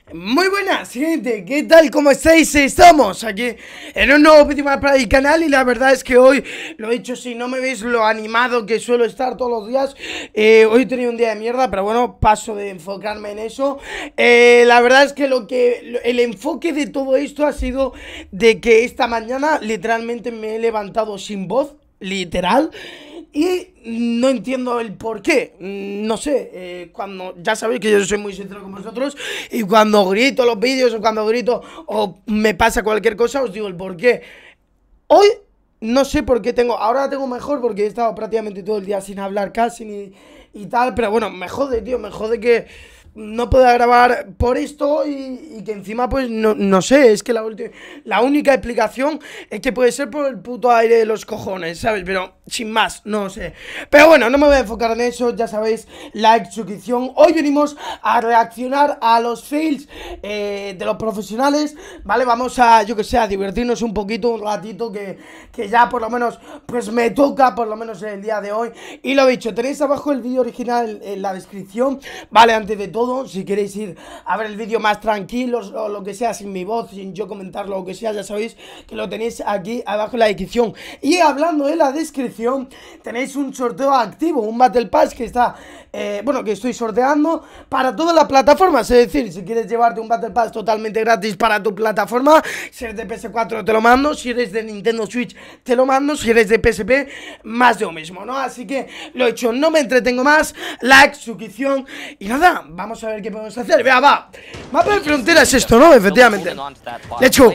Muy buenas, gente, ¿qué tal? ¿Cómo estáis? Estamos aquí en un nuevo vídeo más para el canal y la verdad es que hoy, lo he dicho, si no me veis lo animado que suelo estar todos los días, hoy he tenido un día de mierda, pero bueno, paso de enfocarme en eso. La verdad es que el enfoque de todo esto ha sido de que esta mañana literalmente me he levantado sin voz, literal. Y no entiendo el por qué, no sé, cuando, ya sabéis que yo soy muy sincero con vosotros y cuando grito los vídeos o cuando grito o me pasa cualquier cosa os digo el por qué. Hoy no sé por qué ahora la tengo mejor porque he estado prácticamente todo el día sin hablar casi y tal, pero bueno, me jode, tío, me jode que no pueda grabar por esto y que encima pues no sé, es que la única explicación es que puede ser por el puto aire de los cojones, ¿sabes? Pero sin más, no sé. Pero bueno, no me voy a enfocar en eso, ya sabéis, like, suscripción. Hoy venimos a reaccionar a los fails de los profesionales, ¿vale? Vamos a, yo que sé, a divertirnos un poquito, un ratito que ya por lo menos pues me toca, por lo menos el día de hoy. Y lo dicho, tenéis abajo el vídeo original en la descripción, ¿vale? Antes de todo, si queréis ir a ver el vídeo más tranquilos o lo que sea, sin mi voz, sin yo comentarlo, lo que sea, ya sabéis que lo tenéis aquí abajo en la descripción. Y hablando de la descripción, tenéis un sorteo activo, un Battle Pass que está, bueno, que estoy sorteando para todas las plataformas. Es decir, si quieres llevarte un Battle Pass totalmente gratis para tu plataforma, si eres de PS4 te lo mando, si eres de Nintendo Switch te lo mando, si eres de PSP, más de lo mismo, ¿no? Así que lo he hecho, no me entretengo más, like, suscripción y nada, vamos a ver qué podemos hacer. Vea, va. Mapa de frontera es esto, ¿no? Efectivamente. De hecho,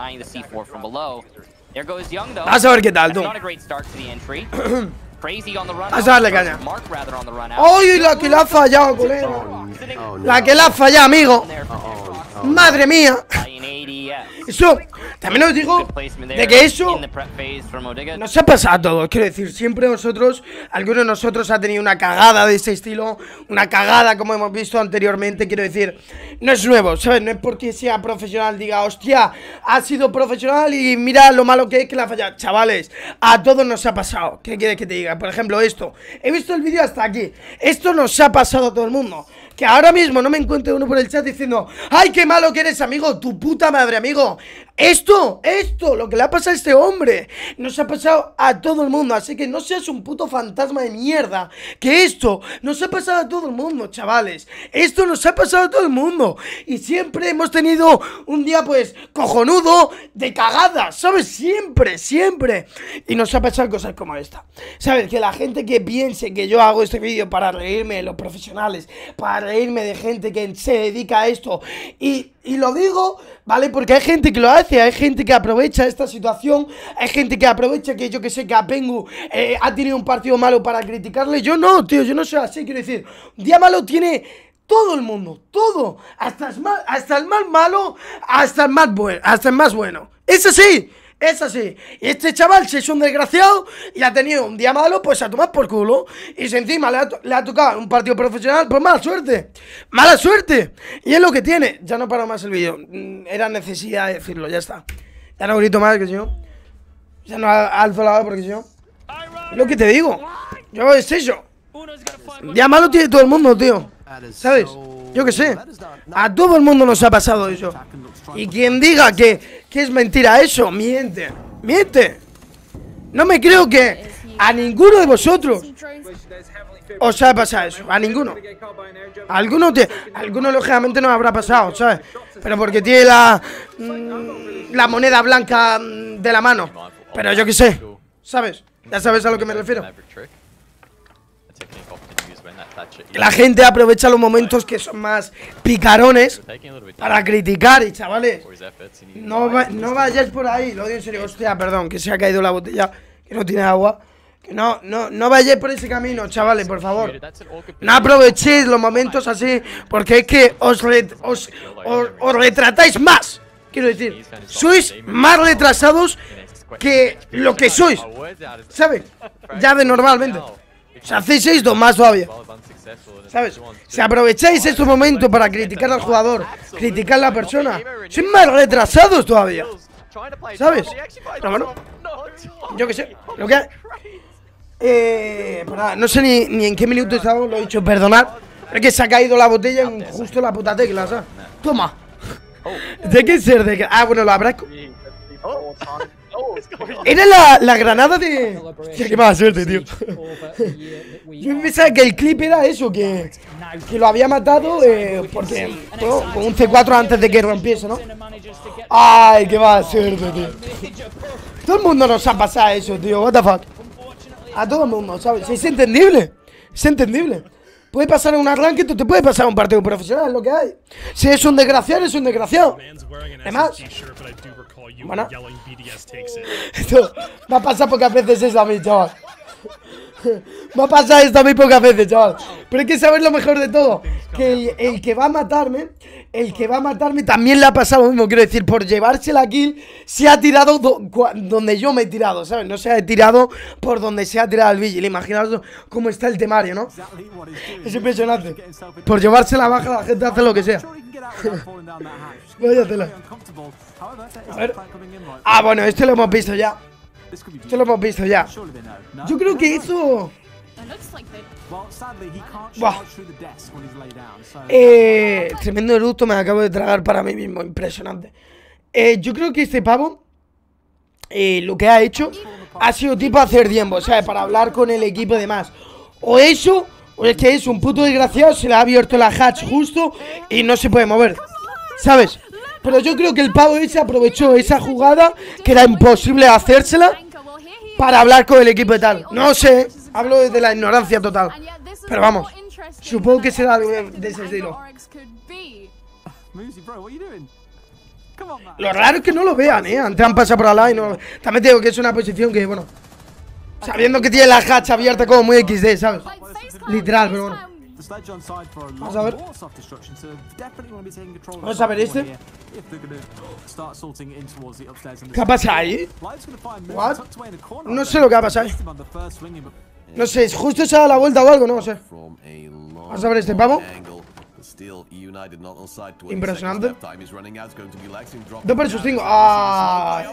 vamos a ver qué tal, tú. Vas a darle caña. ¡Ay, la que la ha fallado, colega! La que la ha fallado, amigo. ¡Madre mía! Eso, también os digo de que eso nos ha pasado a todos. Quiero decir, siempre nosotros, alguno de nosotros ha tenido una cagada de este estilo, una cagada como hemos visto anteriormente. Quiero decir, no es nuevo, ¿sabes? No es porque sea profesional, diga, hostia, ha sido profesional y mira lo malo que es que la falla. Chavales, a todos nos ha pasado. ¿Qué quieres que te diga? Por ejemplo, esto, he visto el vídeo hasta aquí. Esto nos ha pasado a todo el mundo. Que ahora mismo no me encuentre uno por el chat diciendo, ¡ay, qué malo que eres, amigo! ¡Tu puta madre, amigo! Esto, lo que le ha pasado a este hombre nos ha pasado a todo el mundo. Así que no seas un puto fantasma de mierda. Que esto nos ha pasado a todo el mundo, chavales. Esto nos ha pasado a todo el mundo. Y siempre hemos tenido un día, pues, cojonudo de cagada, ¿sabes? Siempre, siempre. Y nos ha pasado cosas como esta. ¿Sabes? Que la gente que piense que yo hago este vídeo para reírme de los profesionales, para reírme de gente que se dedica a esto y lo digo, ¿vale? Porque hay gente que lo hace, hay gente que aprovecha esta situación, hay gente que aprovecha que yo que sé que a Pengu ha tenido un partido malo para criticarle. Yo no, tío, yo no soy así, quiero decir, un día malo tiene todo el mundo, todo, hasta el más malo, hasta el más bueno. Es así. Es así, y este chaval, si es un desgraciado y ha tenido un día malo, pues a tomar por culo. Y si encima le ha tocado un partido profesional, pues mala suerte. ¡Mala suerte! Y es lo que tiene. Ya no paro más el vídeo. Era necesidad de decirlo, ya está. Ya no grito más, que si no. Ya no alzo la voz porque si no. Es lo que te digo. Yo es eso. Un día malo tiene todo el mundo, tío. ¿Sabes? Yo qué sé. A todo el mundo nos ha pasado eso. Y quien diga que es mentira eso, miente. Miente. No me creo que a ninguno de vosotros os ha pasado eso. A ninguno. A alguno lógicamente no habrá pasado, ¿sabes? Pero porque tiene la moneda blanca de la mano. Pero yo qué sé, ¿sabes? Ya sabes a lo que me refiero. La gente aprovecha los momentos que son más picarones para criticar. Y chavales, no vayáis por ahí. Lo digo en serio, hostia, perdón, que se ha caído la botella, que no tiene agua. Que no vayáis por ese camino, chavales, por favor. No aprovechéis los momentos así, porque es que os retratáis más. Quiero decir, sois más retrasados que lo que sois, ¿sabes? Ya de normalmente. O sea, hacéis esto más todavía, ¿sabes? Si aprovecháis estos momentos para criticar al jugador, criticar a la persona, sois más retrasados todavía, ¿sabes? Pero bueno, yo qué sé, lo que hay. No sé ni en qué minuto estamos, lo he dicho, perdonad. Es que se ha caído la botella en justo la puta tecla, ¿sabes? Toma. ¿De qué ser? ¿De qué? Ah, bueno, lo habrá... Era la granada de... Hostia, qué mala suerte, tío. Yo pensaba que el clip era eso, que lo había matado porque... Bueno, con un C4 antes de que rompiese, ¿no? Ay, qué mala suerte, tío. Todo el mundo nos ha pasado eso, tío. What the fuck. A todo el mundo, ¿sabes? Es entendible. Es entendible. Puede pasar en un arranque, tú te puede pasar en un partido profesional, es lo que hay. Si es un desgraciado, es un desgraciado. Además, bueno, esto me ha pasado pocas veces eso a mí, chaval. Me ha pasado esto a mí pocas veces, chaval. Pero hay que saber lo mejor de todo, que el que va a matarme, también le ha pasado lo mismo. Quiero decir, por llevarse la kill, se ha tirado donde yo me he tirado, ¿sabes? No se ha tirado por donde se ha tirado el Vigil. Imaginaos cómo está el temario, ¿no? Es impresionante. Por llevarse la baja, la gente hace lo que sea. Vaya tela. A ver. Ah, bueno, este lo hemos visto ya. Esto lo hemos visto ya. Yo creo que hizo... Buah. Tremendo eructo me acabo de tragar para mí mismo. Impresionante. Yo creo que este pavo lo que ha hecho ha sido tipo hacer tiempo, ¿sabes? Para hablar con el equipo y demás. O eso, o es que es un puto desgraciado. Se le ha abierto la hatch justo y no se puede mover, ¿sabes? Pero yo creo que el pavo ese aprovechó esa jugada, que era imposible hacérsela, para hablar con el equipo y tal. No sé, hablo desde la ignorancia total. Pero vamos, supongo que será de ese estilo. Lo raro es que no lo vean, antes han pasado por al lado y no... También te digo que es una posición que, bueno, sabiendo que tiene la hatch abierta como muy XD, ¿sabes? Literal, pero bueno. Vamos a ver. Vamos a ver este. ¿Qué ha pasado ahí? What? No sé lo que ha pasado ahí. No sé, justo se ha dado la vuelta o algo, no sé. Vamos a ver este pavo. Impresionante. 2 versus 5. ¡Ah!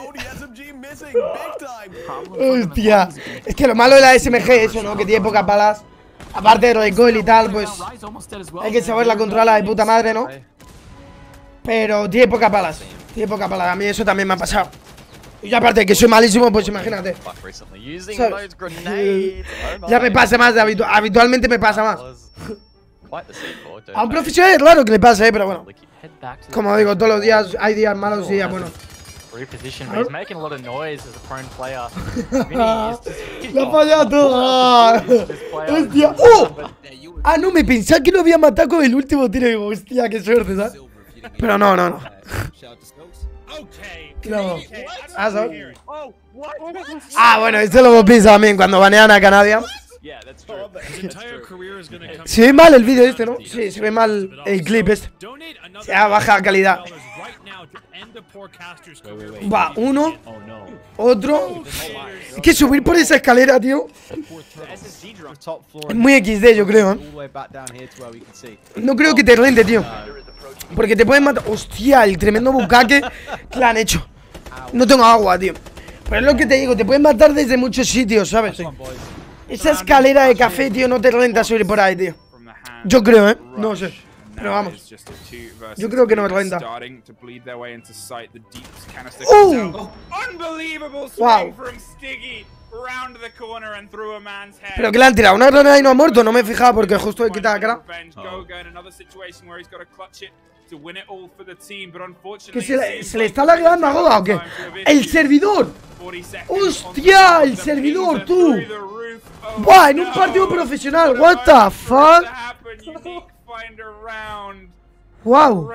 Hostia. Es que lo malo de la SMG es eso, ¿no? Que tiene pocas balas. Aparte de recoil y tal, pues hay que saberla controlar de puta madre, ¿no? Pero tiene pocas balas. Tiene pocas balas. A mí eso también me ha pasado. Y aparte de que soy malísimo, pues imagínate. Ya me pasa más, habitualmente me pasa más. A un profesional es claro que le pasa, pero bueno. Como digo, todos los días hay días malos y días buenos. Lo ha fallado todo. Hostia. Ah, no, me pensaba que lo había matado con el último tiro. Digo, hostia, qué suerte, ¿sabes? Pero no. No. Ah, bueno, esto lo hemos visto también cuando banean a Canadian. Se ve mal el vídeo este, ¿no? Sí, se ve mal el clip este. Se da baja calidad. Va, uno. Otro. Es que subir por esa escalera, tío, es muy XD, yo creo, No creo que te rente, tío, porque te pueden matar. Hostia, el tremendo bucaque que le han hecho. No tengo agua, tío. Pero es lo que te digo, te pueden matar desde muchos sitios, ¿sabes? Esa escalera de café, tío, no te renta subir por ahí, tío. Yo creo, no sé. Pero vamos, yo creo que no me renta. Wow. Pero que le han tirado una granada y no ha muerto. No me he fijado porque justo he quitado la cara. Que se le está lagueando a Goga o qué. ¡El servidor! ¡Hostia! ¡El servidor, tú! ¡Buah! En un partido profesional. ¿What the fuck? ¡Wow!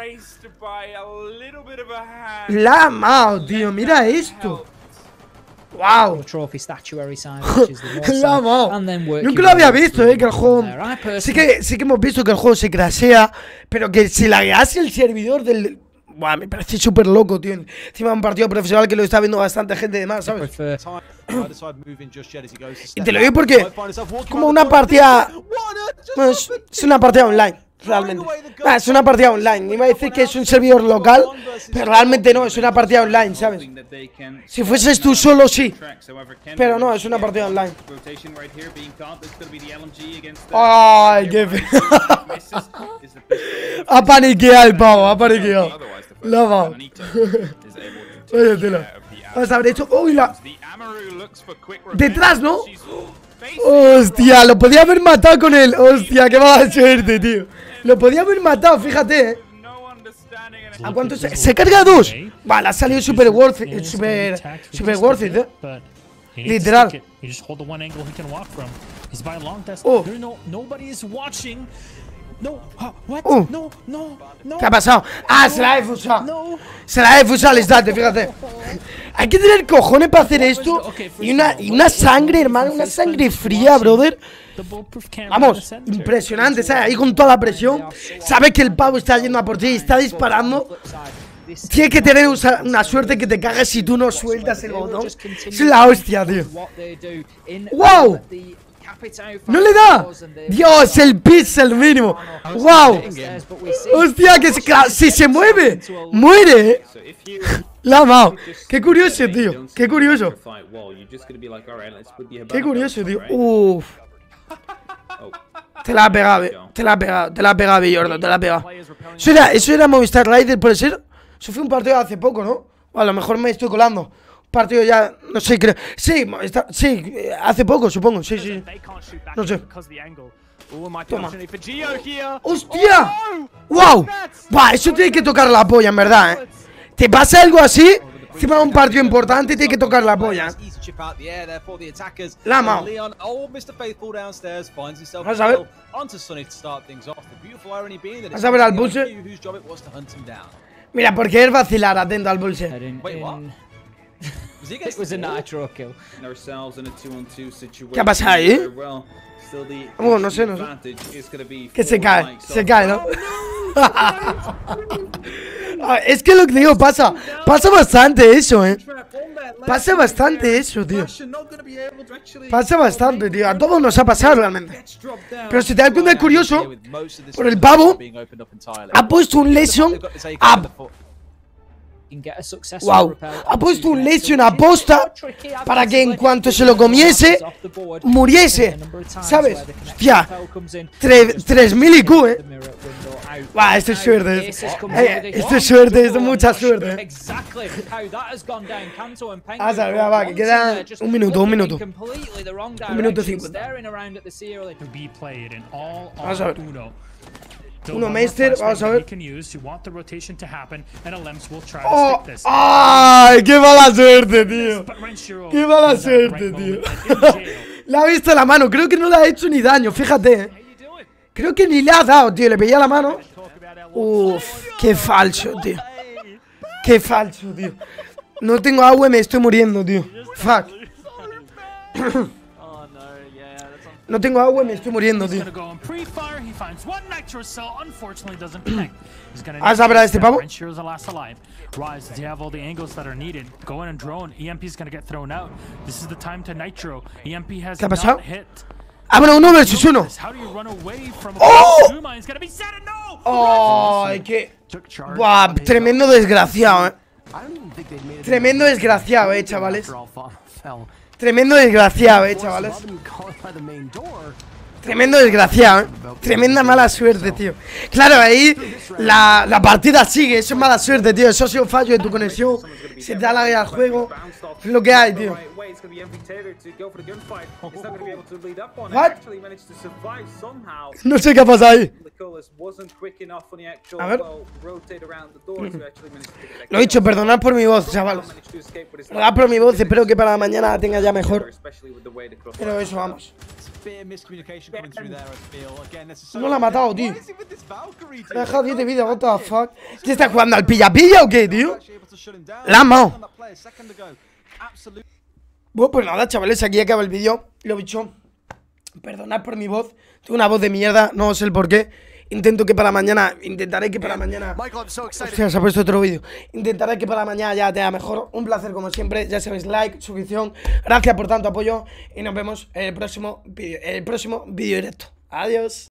La ha amado, tío. Mira esto. ¡Wow! La ha amado. Nunca lo había visto, que el juego... Sí que hemos visto que el juego se crashea, pero que se laguease el servidor del... Buah, me parece súper loco, tío. Encima de un partido profesional que lo está viendo bastante gente de más, ¿sabes? Y te lo digo porque es como una partida... Bueno, es una partida online, realmente. Es una partida online. Iba a decir que es un servidor local, pero realmente no, es una partida online, ¿sabes? Si fueses tú solo, sí. Pero no, es una partida online. ¡Ay, qué feo! Ha paniqueado el pavo, ha paniqueado. La va. Oye, tela. Vas a haber hecho. ¡Uy, la! Detrás, ¿no? Hostia, lo podía haber matado con él. Hostia, qué mala suerte, tío. Lo podía haber matado, fíjate, ¿A cuánto se carga 2? Vale, ha salido super worth it, super worth it, literal. ¿Qué ha pasado? Ah, se la ha defusado. Se la ha defusado al instante, fíjate. Hay que tener cojones para hacer esto. Y una sangre, hermano, una sangre fría, brother. Vamos, impresionante, ¿sabes? Ahí con toda la presión. Sabes que el pavo está yendo a por ti y está disparando. Tienes que tener una suerte que te cagas si tú no sueltas el botón. Es la hostia, tío. ¡Wow! ¡No le da! ¡Dios! El pixel mínimo. ¡Wow! ¡Hostia! Que si se mueve, muere. La ha amado. Qué curioso, tío. Qué curioso. Qué curioso, tío. Uff. Te la ha pegado, te la ha pegado, te la ha pegado, Villordo, te la ha pegado. Eso era Movistar Rider, ¿puede ser? Eso fue un partido hace poco, ¿no? O a lo mejor me estoy colando. Un partido ya, no sé, creo. Sí, sí, hace poco, supongo, sí. No sé. Toma. ¡Hostia! ¡Wow! Buah, eso tiene que tocar la polla, en verdad, ¿Te pasa algo así? Encima de un partido importante tiene que tocar la polla. La mao. Vamos a ver. Vamos a ver al Bullse. Mira, por querer vacilar, atento al Bullse. ¿Qué ha pasado ahí? No sé. Que se cae, ¿no? Es que lo que digo, pasa bastante eso, Pasa bastante eso, tío. Pasa bastante, tío. A todos nos ha pasado realmente. Pero si te das cuenta, es curioso. Por el pavo ha puesto un lesion Wow, ha puesto un lesion aposta para que en cuanto se lo comiese, muriese. ¿Sabes? Hostia, 3000 IQ, Wow, esto es suerte. Esto es suerte, esto es mucha suerte. Vamos a ver, va, que queda un minuto. 1 minuto 50. Vamos a ver. Uno Meister, vamos a ver. ¡Oh! ¡Ay! ¡Qué mala suerte, tío! ¡Qué mala suerte, tío! Le ha visto la mano, creo que no le ha hecho ni daño, fíjate, Creo que ni le ha dado, tío, le pillé la mano. Uff, qué falso, tío. Qué falso, tío. No tengo agua y me estoy muriendo, tío. Fuck. No tengo agua y me estoy muriendo, tío. ¿Has a ver a este pavo? ¿Qué ha pasado? Ah, bueno, 1 versus 1. ¡Oh! ¡Ay, qué! ¡Buah! Tremendo desgraciado, Tremendo desgraciado, chavales. Tremendo desgraciado, chavales. Tremendo desgraciado, Tremenda mala suerte, tío. Claro, ahí la partida sigue. Eso es mala suerte, tío. Eso ha sido fallo de tu conexión. Se te da la vida al juego. Es lo que hay, tío. ¿What? No sé qué ha pasado ahí. A ver. Lo he dicho, perdonad por mi voz, chavales. Perdonad por mi voz, espero que para mañana la tenga ya mejor. Pero eso, vamos. No la ha matado, tío. Me ha dejado 10 de vida, what the fuck. ¿Qué está jugando al pilla-pilla o qué, tío? La ha matado. Bueno, pues nada, chavales, aquí acaba el vídeo. Lo dicho, perdonad por mi voz. Tengo una voz de mierda, no sé el por qué. Intentaré que para mañana. Hostia, se ha puesto otro vídeo. Intentaré que para mañana ya te haga mejor. Un placer como siempre, ya sabéis, like, suscripción. Gracias por tanto apoyo y nos vemos en el próximo vídeo directo. Adiós.